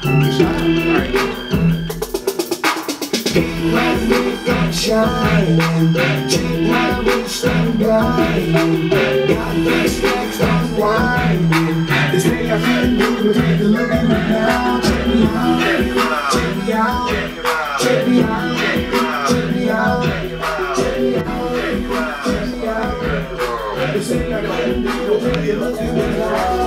Shining, check my wrist and grinding. Got the stacks on winding. They say I can't move, but take a look at me now. Check me out, check me out, check me out, check me out, check me out, check me out. They say I can't move, but take a look at me now.